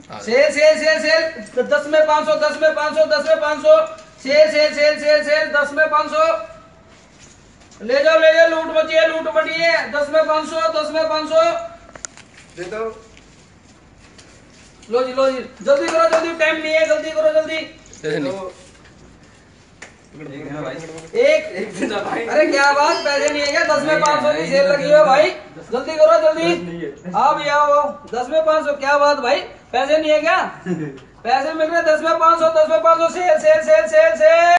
Cell sale sale sale 10 में 500, 10 में 500, 10 में 500, sale sale sale sale sale 10 में 500, ले जाओ लूट मची है 10 में 500, 10 में 500 दे दो। लो जी जल्दी करो, जल्दी टाइम नहीं है, जल्दी करो जल्दी। एक अरे क्या बात, पैसे नहीं है क्या? 10 में 500 की सेल लगी है भाई, जल्दी करो जल्दी। आओ भैया आओ, 10 में 500 क्या बात भाई, पैसे नहीं है क्या? पैसे मिल रहे 10 में 500, 10 में 500 sale sale sale sale cell.